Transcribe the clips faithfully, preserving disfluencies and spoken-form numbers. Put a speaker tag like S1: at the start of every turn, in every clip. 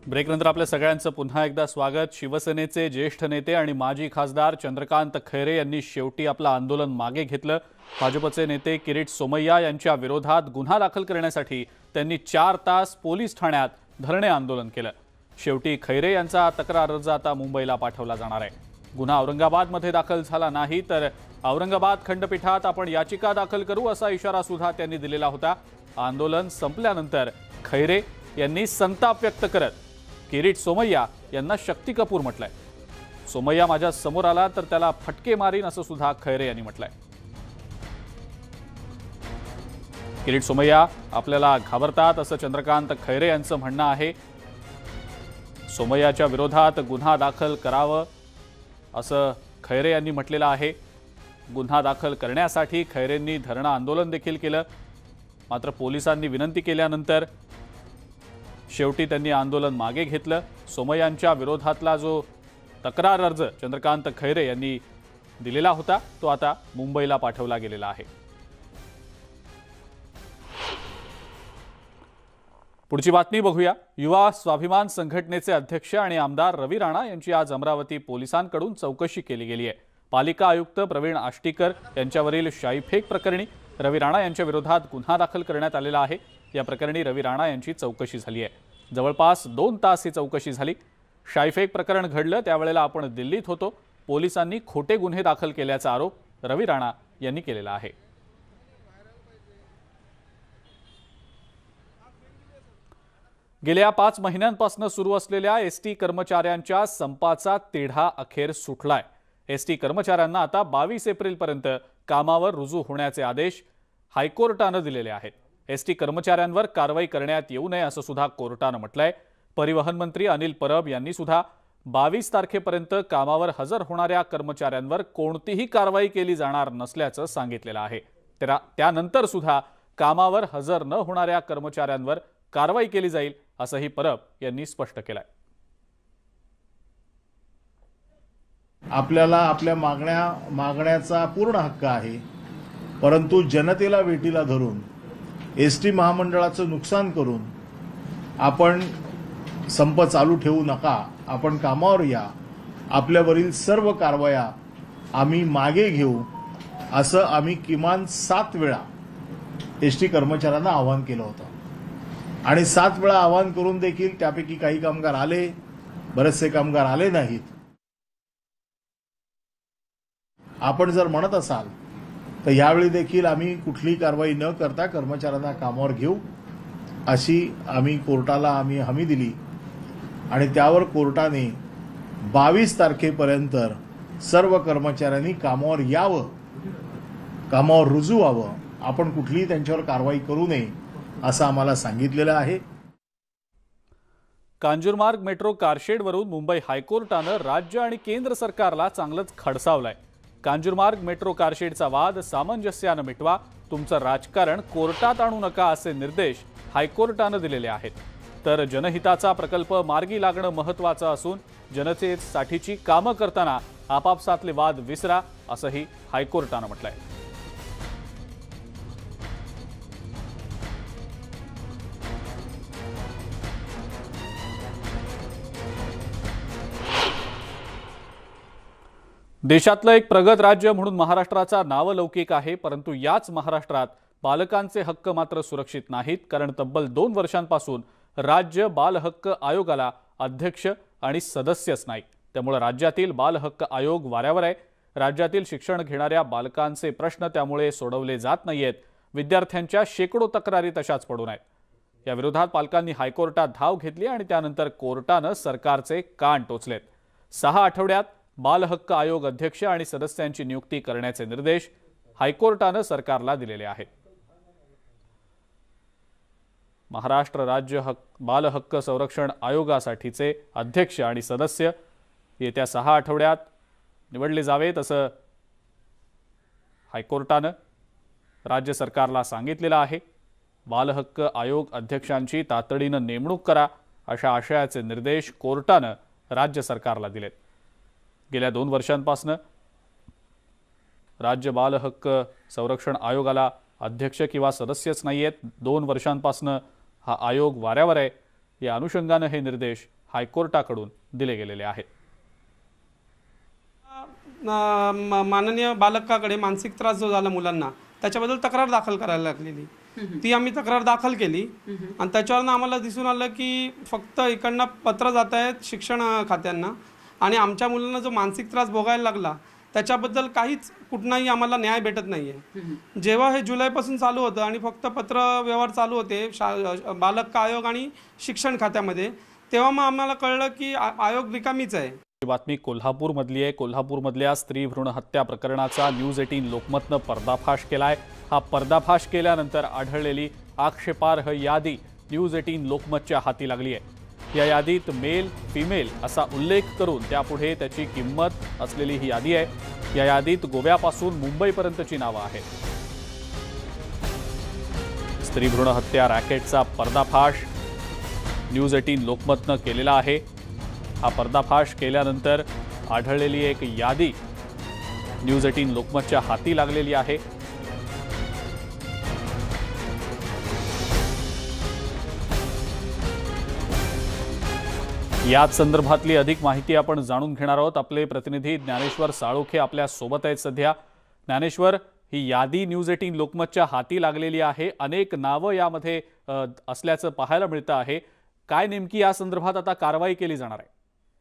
S1: ब्रेकनंतर आपल्या सगळ्यांचं पुन्हा एकदा स्वागत। शिवसेनेचे ज्येष्ठ नेते आणि माजी खासदार चंद्रकांत खैरे यांनी शेवटी आपलं आंदोलन मागे घेतलं। भाजपचे नेते किरीट सोमय्या यांच्या विरोधात गुन्हा दाखल करण्यासाठी त्यांनी चार तास पोलीस ठाण्यात धरणे आंदोलन केलं। शेवटी खैरे यांचा तक्रार अर्ज आता मुंबईला पाठवला जाणार आहे। गुन्हा औरंगाबादमध्ये दाखल झाला नाही तर औरंगाबाद खंडपीठात आपण याचिका दाखल करू असा इशारा सुद्धा त्यांनी दिलेला होता। आंदोलन संपल्यानंतर खैरे यांनी संताप व्यक्त करत किरीट सोमय्या यांना शक्ती कपूर म्हटलंय। सोमय्या माझ्या समोर आला तर त्याला फटके मारीन असं सुद्धा खैरे यांनी म्हटलंय। किरीट सोमय्या आपल्याला घाबरतात असं चंद्रकांत खैरे यांचं म्हणणं आहे। सोमय्याच्या विरोधात गुन्हा दाखल करावं असं खैरे यांनी म्हटलेलं आहे। गुन्हा दाखल करण्यासाठी खैरेंनी धरणं आंदोलन देखील केलं, मात्र पोलिसांनी विनंती केल्यानंतर शेवटी त्यांनी आंदोलन मागे घेतलं। सोमय्यांच्या विरोधातला जो तक्रार अर्ज चंद्रकांत खैरे यांनी दिलेला होता तो आता मुंबईला पाठवला गेलेला आहे। पुढची बातमी बघूया। युवा स्वाभिमान संघटनेचे अध्यक्ष आणि आमदार रवी राणा यांची आज अमरावती पोलिसांकडून चौकशी केली गेली आहे। पालिका आयुक्त प्रवीण आष्टीकर यांच्यावरील शाईफेक प्रकरणी रवी राणा यांच्या विरोधात गुन्हा दाखल करण्यात आलेला आहे। या प्रकरणी रवी राणा यांची चौकशी झाली आहे। जवळपास दोन तास ही चौकशी झाली। शाईफेक प्रकरण घडलं त्यावेळेला आपण दिल्लीत होतो। पोलिसांनी खोटे गुन्हे दाखल केल्याचा आरोप रवी राणा यांनी केलेला आहे। गेल्या पाच महिन्यांपासून सुरू असलेल्या एसटी कर्मचाऱ्यांच्या संपाचा तिढा अखेर सुटलाय। एसटी कर्मचाऱ्यांना आता बावीस एप्रिल पर्यंत कामावर रुजू होण्याचे आदेश हायकोर्टाने दिलेले आहेत। एसटी कर्मचाऱ्यांवर कारवाई करण्यात येऊ नये असं सुद्धा कोर्टाने म्हटलंय। परिवहन मंत्री अनिल परब यांनी सुद्धा बावीस तारखेपर्यंत कामावर हजर होणाऱ्या कर्मचाऱ्यांवर कोणतीही कारवाई केली जाणार नसल्याचं सांगितलेलं आहे। त्यानंतर सुद्धा कामावर हजर न होणाऱ्या कर्मचाऱ्यांवर कारवाई केली जाईल असंही परब यांनी स्पष्ट केलंय।
S2: आपल्याला आपल्या मागण्या मागण्याचा पूर्ण हक्क आहे, परंतु जनतेला वेठीला धरून एसटी महामंडळाचं नुकसान करून आपण संप चालू ठेवू नका। आपण कामावर या, आपल्यावरील सर्व कारवाया आम्ही मागे घेऊ असं आम्ही किमान सात वेळा एसटी कर्मचाऱ्यांना आवाहन केलं होतं आणि सात वेळा आवाहन करून देखील त्यापैकी काही कामगार आले, बरेचसे कामगार आले नाहीत। आपण जर म्हणत असाल तर यावेळी देखील आम्ही कुठलीही कारवाई न करता कर्मचाऱ्यांना कामावर घेऊ अशी आम्ही कोर्टाला आम्ही हमी दिली आणि त्यावर कोर्टाने बावीस तारखेपर्यंत सर्व कर्मचाऱ्यांनी कामावर यावं, कामावर रुजू व्हावं, आपण कुठलीही त्यांच्यावर कारवाई करू नये असं आम्हाला सांगितलेलं आहे।
S1: कांजूरमार्ग मेट्रो कारशेडवरून मुंबई हायकोर्टाने राज्य आणि केंद्र सरकारला चांगलंच खडसावलंय। कांजूरमार्ग मेट्रो कारशेडचा वाद सामंजस्याने मिटवा, तुमचं राजकारण कोर्टात आणू नका असे निर्देश हायकोर्टाने दिलेले आहेत। तर जनहिताचा प्रकल्प मार्गी लागणं महत्त्वाचं असून जनतेसाठीची कामं करताना आपापसातले वाद विसरा असंही हायकोर्टाने म्हटलंय। देशातलं एक प्रगत राज्य म्हणून महाराष्ट्राचा नावलौकिक आहे, परंतु याच महाराष्ट्रात बालकांचे हक्क मात्र सुरक्षित नाहीत। कारण तब्बल दोन वर्षांपासून राज्य बाल हक्क आयोगाला अध्यक्ष आणि सदस्यच नाही। त्यामुळे राज्यातील बाल हक्क आयोग वाऱ्यावर आहे। राज्यातील शिक्षण घेणाऱ्या बालकांचे प्रश्न त्यामुळे सोडवले जात नाहीयेत। विद्यार्थ्यांच्या शेकडो तक्रारी तशाच पडून आहेत। या विरोधात पालकांनी हायकोर्टात धाव घेतली आणि त्यानंतर कोर्टाने सरकारचे कान टोचलेत। सहा आठवड्यात बाल हक्क आयोग अध्यक्ष आणि सदस्यांची नियुक्ती करण्याचे निर्देश हायकोर्टाने सरकारला दिलेले आहेत। महाराष्ट्र राज्य हक बाल हक्क संरक्षण आयोगासाठीचे अध्यक्ष आणि सदस्य येत्या सहा आठवड्यात निवडले जावेत असं हायकोर्टाने राज्य सरकारला सांगितलेलं आहे। बाल हक्क आयोग अध्यक्षांची तातडीने नेमणूक करा अशा आशयाचे निर्देश कोर्टाने राज्य सरकारला दिलेत। गेल्या दोन वर्षांपासून राज्य बाल हक्क संरक्षण आयोगाला अध्यक्ष किंवा सदस्यच नाहीयेत। दोन वर्षांपासून हा आयोग वाऱ्यावर आहे। या अनुषंगाने हे निर्देश हायकोर्टाकडून दिले गेलेले आहेत।
S3: माननीय बालकाकडे मानसिक त्रास जो झाला मुलांना त्याच्याबद्दल तक्रार दाखल करायला लागलेली, ती आम्ही तक्रार दाखल केली आणि त्याच्यावरनं आम्हाला दिसून आलं की फक्त इकडनं पत्र जात आहेत शिक्षण खात्यांना आणि आमच्या मुलांना जो मानसिक त्रास भोगायला लागला त्याच्याबद्दल काहीच कुठलाही आम्हाला न्याय भेटत नाही आहे। जेव्हा हे जुलैपासून चालू होतं आणि फक्त पत्र व्यवहार चालू होते शा बालक आयोग आणि शिक्षण खात्यामध्ये, तेव्हा मग आम्हाला कळलं की आयोग रिकामीच आहे।
S1: बातमी कोल्हापूरमधली आहे। कोल्हापूरमधल्या स्त्री भ्रूण हत्या प्रकरणाचा न्यूज एटीन लोकमतनं पर्दाफाश केलाय। हा पर्दाफाश केल्यानंतर आढळलेली आक्षेपार्ह यादी न्यूज एटीन लोकमतच्या हाती लागली आहे। या यादीत मेल फिमेल असा उल्लेख करून त्यापुढे त्याची किंमत असलेली ही यादी आहे। या यादीत गोव्यापासून मुंबईपर्यंतची नावं आहेत। स्त्री भ्रूण हत्या रॅकेटचा पर्दाफाश न्यूज एटीन लोकमतनं केलेला आहे। हा पर्दाफाश केल्यानंतर आढळलेली एक यादी न्यूज एटीन लोकमतच्या हाती लागलेली आहे। याच संदर्भातली अधिक माहिती आपण जाणून घेणार आहोत। आपले प्रतिनिधी ज्ञानेश्वर साळोखे आपल्या सोबत आहेत सध्या। ज्ञानेश्वर, ही यादी न्यूज एटीन लोकमतच्या हाती लागलेली आहे, अनेक नावं यामध्ये असल्याचं पाहायला मिळतं आहे। काय नेमकी या संदर्भात आता कारवाई केली जाणार आहे?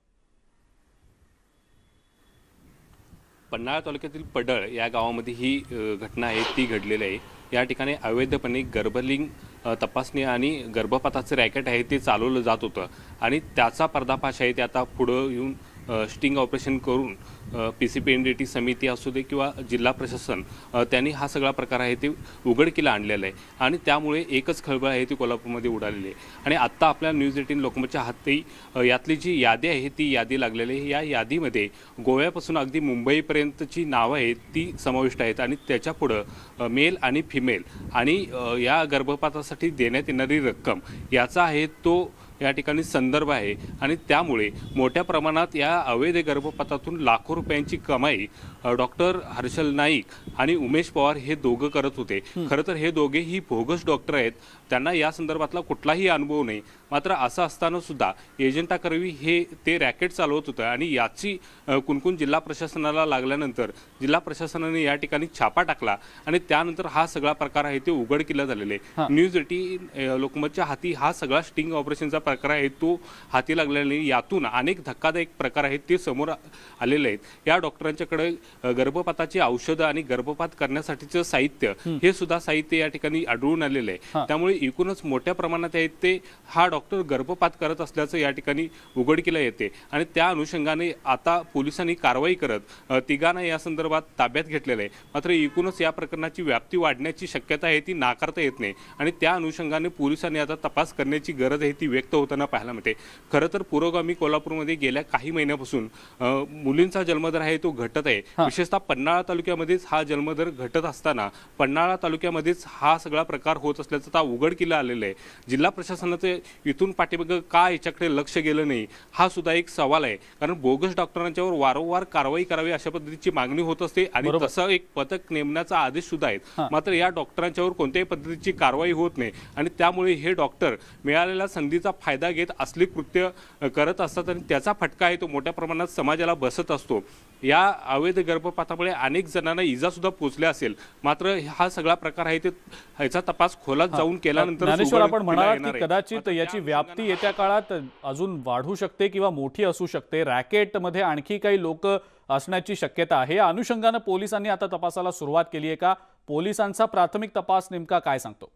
S4: पन्हाळा तालुक्यातील पडळ या गावामध्ये ही घटना आहे ती घडलेली आहे। या ठिकाणी अवैधपणे गर्भलिंग तपासणी आणि गर्भपाताचं रॅकेट आहे ते चालवलं जात होतं आणि त्याचा पर्दाफाश आहे ते आता पुढं येऊन स्टिंग ऑपरेशन करून P C P N D T समिती असू दे किंवा जिल्हा प्रशासन त्यांनी हा सगळा प्रकार आहे ते उघडकीला आणलेला आहे आणि त्यामुळे एकच खळबळ आहे ती कोल्हापूरमध्ये उडालेली आहे। आणि आत्ता आपल्या न्यूज एटीन लोकमतच्या हाती यातली जी यादी आहे ती यादी लागलेली आहे। या यादीमध्ये गोव्यापासून अगदी मुंबईपर्यंतची नावं आहेत ती समाविष्ट आहेत आणि त्याच्या पुढं मेल आणि फिमेल आणि या गर्भपातासाठी देण्यात येणारी रक्कम याचा आहे तो या ठिकाणी संदर्भ आहे आणि त्यामुळे मोठ्या प्रमाणात या अवैध गर्भपातातून लाखो रुपयांची कमाई डॉक्टर हर्षल नाईक आणि उमेश पवार हे दोघं करत होते। खरं तर हे दोघे ही बोगस डॉक्टर आहेत, त्यांना या संदर्भातला कुठलाही अनुभव नाही। मात्र असं असताना सुद्धा एजंटाकरवी हे ते रॅकेट चालवत होतं आणि याची कुणकुण जिल्हा प्रशासनाला लागल्यानंतर जिल्हा प्रशासनाने या ठिकाणी छापा टाकला आणि त्यानंतर हा सगळा प्रकार आहे ते उघडकीला झालेले। न्यूज एटीन लोकमतच्या हाती हा सगळा स्टिंग ऑपरेशनचा प्रकार आहे तो हाती लागलेला, यातून अनेक धक्कादायक प्रकार आहेत ते समोर आलेले आहेत। या डॉक्टरांच्याकडे गर्भपाताची औषधं आणि गर्भपात करण्यासाठीचं साहित्य हे सुद्धा साहित्य या ठिकाणी आढळून आलेलं आहे। त्यामुळे एकूणच मोठ्या प्रमाणात आहे ते हा डॉक्टर गर्भपात करत असल्याचं या ठिकाणी उघडकीला येते आणि त्या अनुषंगाने आता पोलिसांनी कारवाई करत तिघांना या संदर्भात ताब्यात घेतलेलं आहे। मात्र एकूणच या प्रकरणाची व्याप्ती वाढण्याची शक्यता आहे ती नाकारता येत नाही आणि त्या अनुषंगाने पोलिसांनी आता तपास करण्याची गरज आहे ती व्यक्त होताना पाहायला मिळते। खरं तर पुरोगामी कोल्हापूरमध्ये गेल्या काही महिन्यापासून मुलींचा जन्मदर आहे तो घटत आहे। विशेषतः पन्हाळा तालुक्यामध्येच हा जन्मदर घटत असताना पन्हाळा तालुक्यामध्येच हा सगळा प्रकार होत असल्याचं आता उघडकीला आलेलं आहे। जिल्हा प्रशासनाचे इथून पाठीमागं का याच्याकडे लक्ष गेलं नाही हा सुद्धा एक सवाल आहे, कारण बोगस डॉक्टरांच्यावर वारंवार कारवाई करावी अशा पद्धतीची मागणी होत असते आणि तसं एक पथक नेमण्याचा आदेश सुद्धा आहे। मात्र या डॉक्टरांच्यावर कोणत्याही पद्धतीची कारवाई होत नाही आणि त्यामुळे हे डॉक्टर मिळालेल्या संधीचा फायदा घेत असली कृत्य करत असतात आणि त्याचा फटका आहे तो मोठ्या प्रमाणात समाजाला बसत असतो। या अवैध गर्भपातामुळे अनेक जणांना इजा सुद्धा पोहोचल्या असेल, मात्र हा सगळा प्रकार आहे ते ह्याचा तपास खोलात जाऊन केल्यानंतर
S1: ज्ञानेश्वर, आपण म्हणालात की कदाचित याची व्याप्ती येत्या काळात अजून वाढू शकते किंवा मोठी असू शकते, रॅकेटमध्ये आणखी काही लोक असण्याची शक्यता आहे। या अनुषंगाने पोलिसांनी आता तपासाला सुरुवात केली आहे का? पोलिसांचा प्राथमिक तपास नेमका काय सांगतो?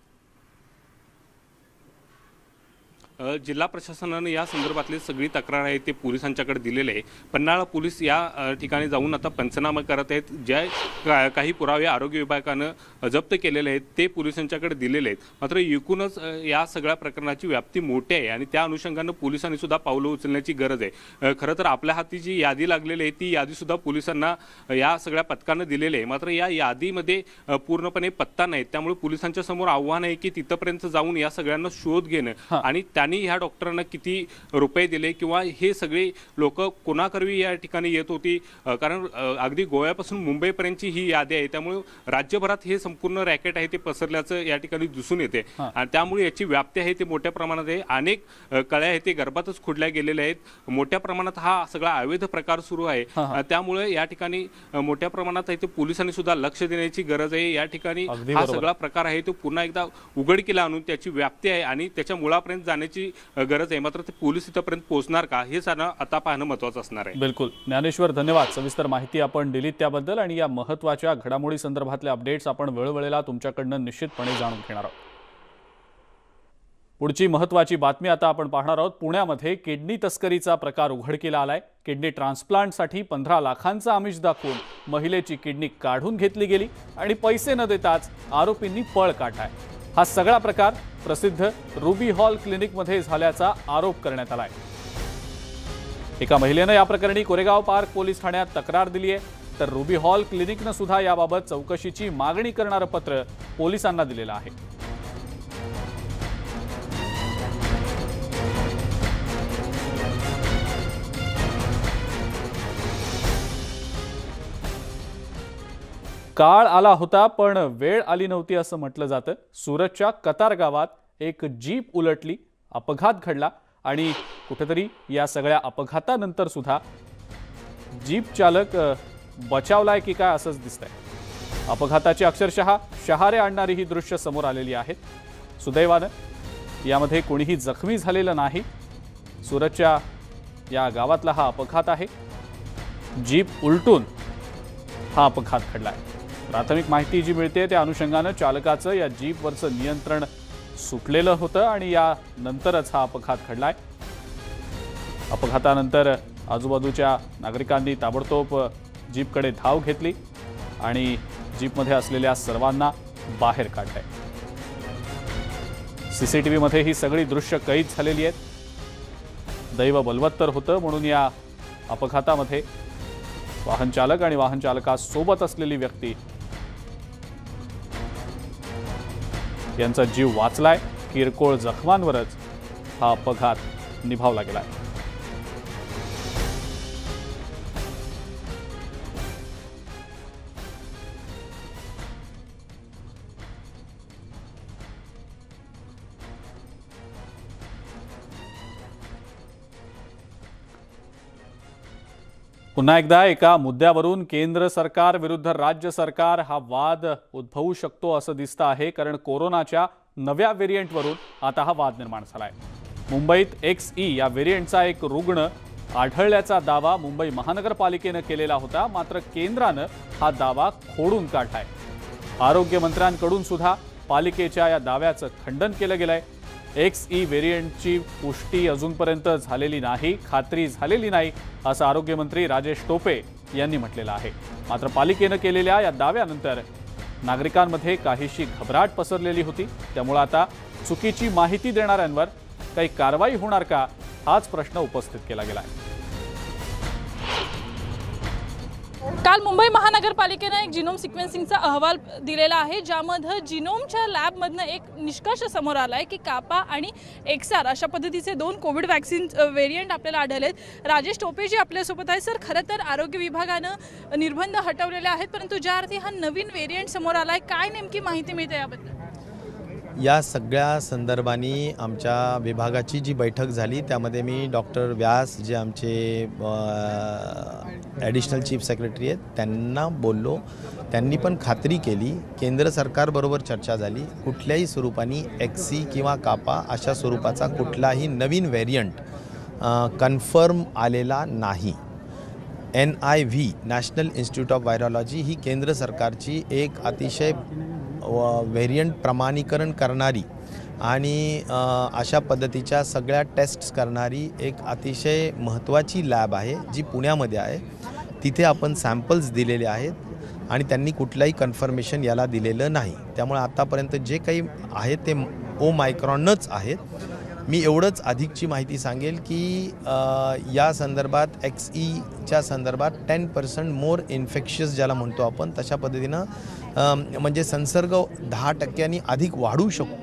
S4: जिल्हा प्रशासनाने या संदर्भातली सगळी तक्रार आहे ते पोलिसांच्याकडे दिलेले आहे। पन्हाळा पोलीस या ठिकाणी जाऊन आता पंचनामा करत आहेत। ज्या काही पुरावे आरोग्य विभागानं जप्त केलेले आहेत ते पोलिसांच्याकडे दिलेले आहेत। मात्र एकूणच या सगळ्या प्रकरणाची व्याप्ती मोठी आहे आणि त्या अनुषंगानं पोलिसांनी सुद्धा पावलं उचलण्याची गरज आहे। खरं तर आपल्या हाती जी यादी लागलेली आहे ती यादी सुद्धा पोलिसांना या सगळ्या पथकानं दिलेली आहे। मात्र या यादीमध्ये पूर्णपणे पत्ता नाही, त्यामुळे पोलिसांच्या समोर आव्हान आहे की तिथपर्यंत जाऊन या सगळ्यांना शोध घेणं आणि आणि ह्या डॉक्टरांना किती रुपये दिले किंवा हे सगळे लोक कोणाकरवी या ठिकाणी येत होती, कारण अगदी गोव्यापासून मुंबईपर्यंतची ही यादी आहे. त्यामुळे राज्यभरात हे संपूर्ण रॅकेट आहे ते पसरल्याचं या ठिकाणी दिसून येते आणि त्यामुळे याची व्याप्ती आहे ते मोठ्या प्रमाणात आहे. अनेक कळ्या आहेत ते गर्भातच खोडल्या गेलेल्या आहेत. मोठ्या प्रमाणात हा सगळा अवैध प्रकार सुरू आहे. त्यामुळे या ठिकाणी मोठ्या प्रमाणात आहे ते पोलिसांनी सुद्धा लक्ष देण्याची गरज आहे. या ठिकाणी हा सगळा प्रकार आहे तो पुन्हा एकदा उघडकीला आणून त्याची व्याप्ती आहे आणि त्याच्या मुळापर्यंत जाण्याची गरज आहे. मात्र ते पोलीस इथपर्यंत पोहोचणार का हे सारं आता पाहणं महत्त्वाचं असणार आहे.
S1: बिलकुल ज्ञानेश्वर, धन्यवाद. सविस्तर माहिती आपण दिलीत त्याबद्दल आणि या महत्त्वाच्या घडामोडी संदर्भातले अपडेट्स आपण वेळोवेळेला तुमच्याकडनं निश्चितपणे जाणून घेणार आहोत. पुढची महत्त्वाची बातमी आता आपण पाहणार आहोत. पुण्यामध्ये किडनी तस्करीचा प्रकार उघडकीला आलाय. किडनी ट्रान्सप्लांटसाठी पंधरा लाखांचा आमिष दाखवून महिलेची किडनी काढून घेतली गेली आणि पैसे न देताच आरोपींनी पळ काढलाय. हा सगळा प्रकार प्रसिद्ध रुबी हॉल क्लिनिकमध्ये झाल्याचा आरोप करण्यात आलाय. एका महिलेनं या प्रकरणी कोरेगाव पार्क पोलीस ठाण्यात तक्रार दिली आहे, तर रुबी हॉल क्लिनिकनं सुद्धा याबाबत चौकशीची मागणी करणारं पत्र पोलिसांना दिलेलं आहे. काळ आला होता पण वेळ आली नव्हती असं म्हटलं जातं. सुरतच्या कतार गावात एक जीप उलटली, अपघात घडला आणि कुठेतरी या सगळ्या अपघातानंतर सुद्धा जीप चालक बचावलाय की काय असंच दिसतंय. अपघाताची अक्षरशः शहारे आणणारी ही दृश्य समोर आलेली आहेत. सुदैवानं यामध्ये कोणीही जखमी झालेलं नाही. सुरतच्या या गावातला हा अपघात आहे. जीप उलटून हा अपघात घडलाय. प्राथमिक माहिती जी मिळते त्या अनुषंगानं चालकाचं या जीपवरचं नियंत्रण सुटलेलं होतं आणि या नंतरच हा अपघात घडलाय. अपघातानंतर आजूबाजूच्या नागरिकांनी ताबडतोब जीपकडे धाव घेतली आणि जीपमध्ये असलेल्या सर्वांना बाहेर काढलंय. सीसीटीव्हीमध्ये ही सगळी दृश्य कैद झालेली आहेत. दैव बलवत्तर होतं म्हणून या अपघातामध्ये वाहन चालक आणि वाहन चालकासोबत असलेली व्यक्ती यांचा जीव वाचलाय. किरकोळ जखमांवरच हा अपघात निभावला गेलाय. पुन्हा एकदा एका मुद्द्यावरून केंद्र सरकार विरुद्ध राज्य सरकार हा वाद उद्भवू शकतो असं दिसतं आहे, कारण कोरोनाच्या नव्या व्हेरियंटवरून आता हा वाद निर्माण झालाय. मुंबईत एक्स ई या व्हेरियंटचा एक रुग्ण आढळल्याचा दावा मुंबई महानगरपालिकेनं केलेला होता, मात्र केंद्रानं हा दावा खोडून काढलाय. आरोग्यमंत्र्यांकडून सुद्धा पालिकेच्या या दाव्याचं खंडन केलं गेलंय. एक्स ई व्हेरियंटची पुष्टी अजूनपर्यंत झालेली नाही, खात्री झालेली नाही असं आरोग्यमंत्री राजेश टोपे यांनी म्हटलेलं आहे. मात्र पालिकेनं केलेल्या या दाव्यानंतर नागरिकांमध्ये काहीशी घबराट पसरलेली होती. त्यामुळे आता चुकीची माहिती देणाऱ्यांवर काही कारवाई होणार का हाच प्रश्न उपस्थित केला गेला आहे.
S5: काल मुंबई महानगरपालिकेने एक जिनोम सिक्वेन्सिंगचा अहवाल दिलेला आहे, ज्यामध्ये जिनोमच्या लॅबमधनं एक निष्कर्ष समोर आला आहे की कापा आणि एक्सआर अशा पद्धतीचे दोन कोविड वॅक्सिन व्हेरियंट आपल्याला आढळलेत. राजेश टोपे जी आपल्यासोबत आहे. सर, खरं तर आरोग्य विभागानं निर्बंध हटवलेले आहेत, परंतु ज्या अर्थी हा नवीन व्हेरियंट समोर आला आहे, काय नेमकी माहिती मिळते याबद्दल?
S6: या सगळ्या संदर्भाने आमच्या विभागाची जी बैठक झाली त्यामध्ये मी डॉक्टर व्यास जे आमचे ॲडिशनल चीफ सेक्रेटरी आहेत त्यांना बोललो. त्यांनी पण खात्री केली. केंद्र सरकारबरोबर चर्चा झाली. कुठल्याही स्वरूपाने एक्सी किंवा कापा अशा स्वरूपाचा कुठलाही नवीन व्हेरियंट कन्फर्म आलेला नाही. N I V national institute of virology ही केंद्र सरकारची एक अतिशय व्हेरियंट प्रमाणीकरण करणारी आणि अशा पद्धतीच्या सगळ्या टेस्ट्स करणारी एक अतिशय महत्त्वाची लॅब आहे जी पुण्यामध्ये आहे. तिथे आपण सॅम्पल्स दिलेले आहेत आणि त्यांनी कुठलाही कन्फर्मेशन याला दिलेलं नाही. त्यामुळे आतापर्यंत जे काही आहे ते ओ मायक्रॉनच आहेत. मी एवढंच अधिकची माहिती सांगेल की या संदर्भात एक्स ईच्या संदर्भात टेन पर्सेंट मोर इन्फेक्शियस ज्याला म्हणतो आपण तशा पद्धतीनं म्हणजे संसर्ग दहा टक्क्यांनी अधिक वाढू शकतो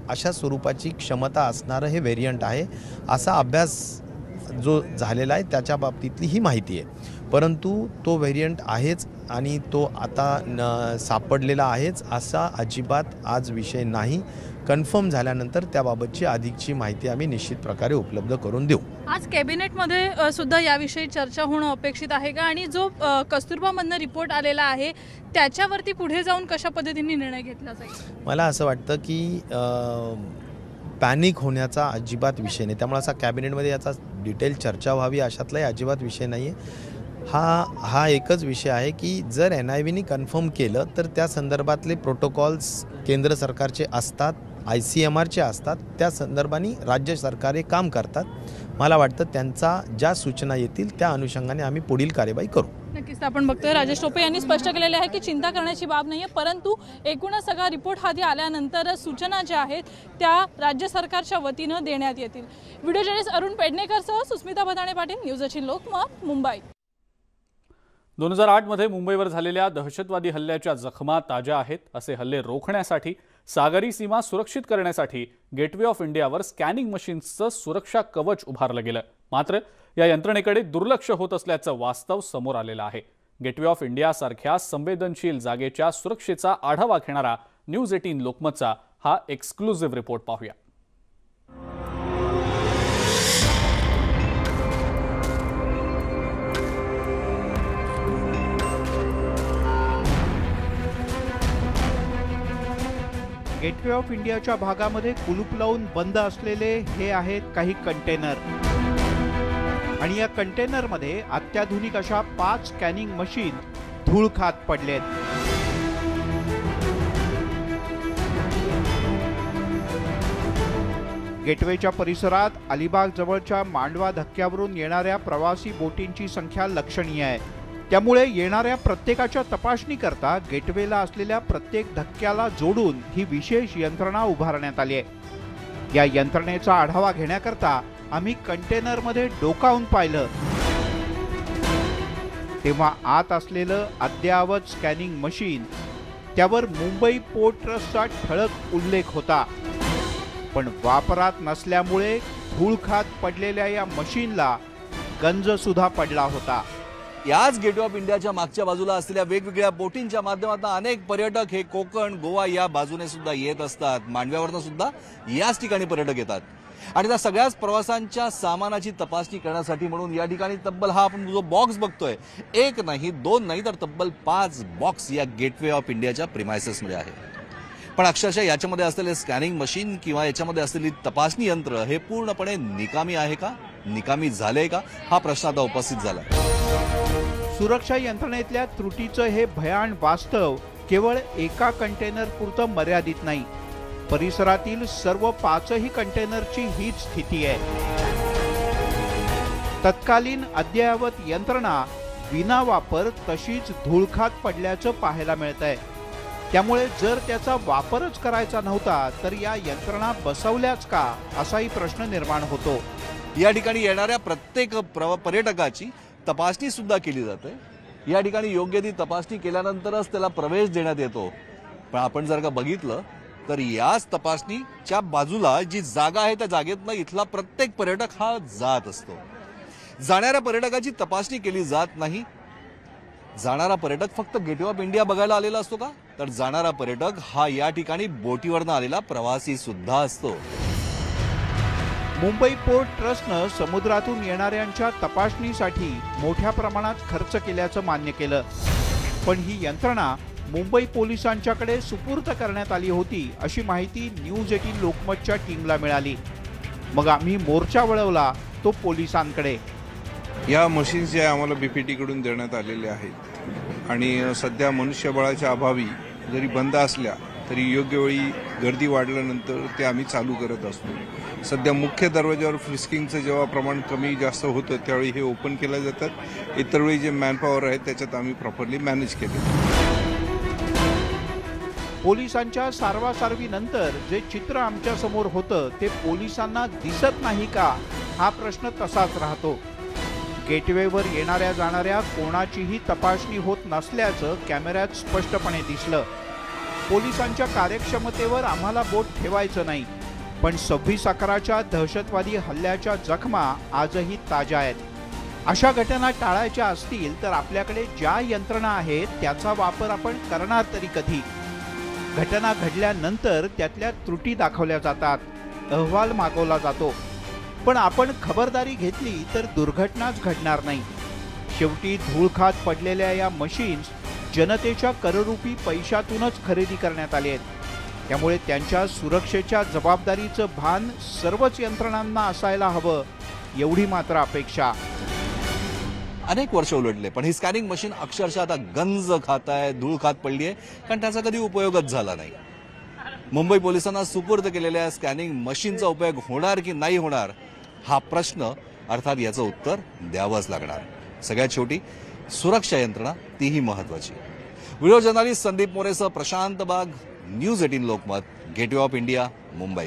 S6: अशा स्वरूपाची क्षमता असणारं हे व्हेरियंट आहे असा अभ्यास जो झालेला आहे त्याच्या बाबतीतली ही माहिती आहे। परंतु तो व्हेरियंट आहेच आणि तो आता न सापडलेला आहेच असा अजिबात आज विषय नाही। कन्फर्म झाल्यानंतर त्याबाबतची अधिकची माहिती आम्ही निश्चित प्रकारे उपलब्ध करून देऊ।
S5: आज कॅबिनेटमध्ये सुद्धा याविषयी चर्चा होणं अपेक्षित आहे का आणि जो कस्तुरबामधनं रिपोर्ट आलेला आहे त्याच्यावरती पुढे जाऊन कशा पद्धतीने निर्णय घेतला जाईल?
S6: मला असं वाटतं की पॅनिक होण्याचा अजिबात विषय नाही, त्यामुळे असा कॅबिनेटमध्ये याचा डिटेल चर्चा व्हावी अशातलाही अजिबात विषय नाही आहे। हा हा एकच विषय आहे की जर एन आय व्हीनी कन्फर्म केलं तर त्या संदर्भातले प्रोटोकॉल्स केंद्र सरकारचे असतात, आय सी एम आरचे असतात, त्या संदर्भाने राज्य सरकारे काम करतात। मला वाटतं त्यांचा ज्या सूचना येतील त्या अनुषंगाने आम्ही पुढील कार्यवाही करू।
S5: नक्कीच आपण बघतोय राजेश टोपे यांनी स्पष्ट केलेले आहे की चिंता करण्याची बाब नाही आहे, परंतु एकूणच सगळा रिपोर्ट हाती आल्यानंतर सूचना ज्या आहेत त्या राज्य सरकारच्या वतीनं देण्यात येतील। व्हिडिओ जर्नलिस्ट अरुण पेडणेकरसह सुस्मिता भदाणे पाटील, न्यूज एटीन लोकमत, मुंबई।
S1: दोन हजार आठ मध्ये मुंबईवर झालेल्या दहशतवादी हल्ल्याच्या जखमा ताज्या आहेत। असे हल्ले रोखण्यासाठी सागरी सीमा सुरक्षित करण्यासाठी गेटवे ऑफ इंडियावर स्कॅनिंग मशीन्सचं सुरक्षा कवच उभारलं गेलं, मात्र या यंत्रणेकडे दुर्लक्ष होत असल्याचं वास्तव समोर आलेलं आहे। गेटवे ऑफ इंडिया सारख्या संवेदनशील जागेच्या सुरक्षेचा आढावा घेणारा न्यूज एटीन लोकमतचा हा एक्सक्लुझिव्ह रिपोर्ट पाहूया।
S7: गेटवे ऑफ इंडियाच्या भागामध्ये कुलूप लावून बंद असलेले हे आहेत काही कंटेनर आणि या कंटेनरमध्ये अत्याधुनिक अशा पाच स्कॅनिंग मशीन धूळ खात पडलेत। गेटवेच्या परिसरात अलिबाग जवळच्या मांडवा धक्क्यावरून येणाऱ्या प्रवासी बोटींची संख्या लक्षणीय आहे, त्यामुळे येणाऱ्या प्रत्येकाच्या तपासणी करता गेटवेला असलेल्या प्रत्येक धक्क्याला जोडून ही विशेष यंत्रणा उभारण्यात आली आहे। या यंत्रणेचा आढावा घेण्याकरता आम्ही कंटेनरमध्ये डोकावून पाहिलं तेव्हा आत असलेलं अद्ययावत स्कॅनिंग मशीन त्यावर मुंबई पोर्ट ट्रस्टचा ठळक उल्लेख होता, पण वापरात नसल्यामुळे धूळ खात पडलेल्या या मशीनला गंज सुद्धा पडला होता।
S8: याच गेटवे ऑफ इंडियाच्या मागच्या बाजूला असलेल्या वेगवेगळ्या बोटींच्या माध्यमातून अनेक पर्यटक हे कोकण गोवा या बाजूने सुद्धा येत असतात। मांडव्यावरनं सुद्धा याच ठिकाणी पर्यटक येतात आणि त्या सगळ्याच प्रवासांच्या सामानाची तपासणी करण्यासाठी म्हणून या ठिकाणी तब्बल हा आपण जो बॉक्स बघतोय एक नाही दोन नाही तर तब्बल पाच बॉक्स या गेटवे ऑफ इंडियाच्या प्रिमायसेसमध्ये आहे। पण अक्षरशः याच्यामध्ये असलेले स्कॅनिंग मशीन किंवा याच्यामध्ये असलेली तपासणी यंत्र हे पूर्णपणे निकामी आहे का, निकामी झाले का, हा प्रश्न आता उपस्थित झाला।
S7: सुरक्षा यंत्रणेतल्या त्रुटीचं हे भयान वास्तव केवळ एका कंटेनर पुरतं मर्यादित नाही, परिसरातील सर्व पाचही कंटेनरची हीच स्थिती आहे। तत्कालीन अद्ययावत यंत्रणा विना वापर तशीच धूळखात पडल्याचं पाहायला मिळतंय, त्यामुळे जर त्याचा वापरच करायचा नव्हता तर या यंत्रणा बसवल्याच का असाही प्रश्न निर्माण होतो।
S8: या ठिकाणी येणाऱ्या प्रत्येक पर्यटकाची तपासणी सुद्धा केली जाते। या ठिकाणी योग्य ती तपासणी केल्यानंतरच त्याला प्रवेश देण्यात येतो। पण आपण जर का बघितलं तर याच तपासणीच्या बाजूला जी जागा आहे त्या जागेतनं इथला प्रत्येक पर्यटक हा जात असतो। जाणाऱ्या पर्यटकाची तपासणी केली जात नाही। जाणारा पर्यटक फक्त गेटवे ऑफ इंडिया बघायला आलेला असतो का, तर जाणारा पर्यटक हा या ठिकाणी बोटीवरनं आलेला प्रवासी सुद्धा असतो।
S7: मुंबई पोर्ट ट्रस्टनं समुद्रातून येणाऱ्यांच्या तपासणीसाठी मोठ्या प्रमाणात खर्च केल्याचं मान्य केलं, पण ही यंत्रणा मुंबई पोलिसांच्याकडे सुपूर्द करण्यात आली होती अशी माहिती न्यूज एटीन लोकमतच्या टीमला मिळाली। मग आम्ही मोर्चा वळवला तो पोलिसांकडे।
S9: या मशीन्स ज्या आम्हाला बीपीटीकडून देण्यात आलेल्या आहेत आणि सध्या मनुष्यबळाच्या अभावी जरी बंद असल्या तरी योग्य वेळी गर्दी वाढल्यानंतर ते आम्ही चालू करत असतो। सध्या मुख्य दरवाजावर फ्रिस्किंगचं जेव्हा प्रमाण कमी जास्त होतं त्यावेळी हे ओपन केलं जातात। इतर वेळी जे मॅनपॉवर आहे त्याच्यात आम्ही प्रॉपरली मॅनेज केले।
S7: पोलिसांच्या सारवासारवीनंतर जे चित्र आमच्या समोर होतं ते पोलिसांना दिसत नाही का हा प्रश्न तसाच राहतो। गेटवेवर येणाऱ्या जाणाऱ्या कोणाचीही तपासणी होत नसल्याचं कॅमेऱ्यात स्पष्टपणे दिसलं। पोलिसांच्या कार्यक्षमतेवर आम्हाला बोट ठेवायचं नाही, पण सव्वीस अकराच्या दहशतवादी हल्ल्याच्या जखमा आजही ताज्या आहेत. अशा घटना टाळायच्या असतील तर आपल्याकडे ज्या यंत्रणा आहेत त्याचा वापर आपण करणार तरी कधी. घटना घडल्यानंतर त्यातल्या त्रुटी दाखवल्या जातात, अहवाल मागवला जातो, पण आपण खबरदारी घेतली तर दुर्घटनाच घडणार नाही. शेवटी धूळ खात पडलेल्या या मशीन्स जनतेच्या कररूपी पैशातूनच खरेदी करण्यात आले आहेत. त्यामुळे त्यांच्या सुरक्षेच्या जबाबदारीचं भान सर्वच यंत्रणांना असायला हवं, एवढी मात्र अपेक्षा.
S8: अनेक वर्ष उलटले पण ही स्कॅनिंग मशीन अक्षरशः आता गंज खात आहे, धूळ खात पडली आहे, कारण त्याचा कधी उपयोगच झाला नाही. मुंबई पोलिसांना सुपूर्द केलेल्या स्कॅनिंग मशीनचा उपयोग होणार की नाही होणार हा प्रश्न, अर्थात याचं उत्तर द्यावंच लागणार. सगळ्यात शेवटी सुरक्षा यंत्रणा तीही महत्वाची. व्हिडिओ जर्नलिस्ट संदीप मोरेसह प्रशांत बाग, न्यूज अठरा Lokmat, gateway of India, Mumbai.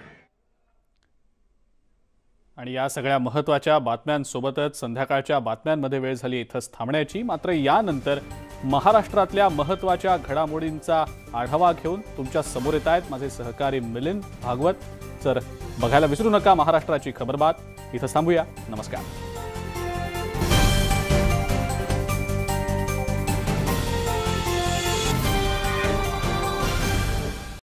S1: आणि या सगळ्या महत्त्वाच्या बातम्यांसोबतच संध्याकाळच्या बातम्यांमध्ये वेळ झाली इथंच थांबण्याची. मात्र यानंतर महाराष्ट्रातल्या महत्त्वाच्या घडामोडींचा आढावा घेऊन तुमच्या समोर येत आहेत माझे सहकारी मिलिंद भागवत. तर बघायला विसरू नका महाराष्ट्राची खबरबात. इथं थांबूया. नमस्कार.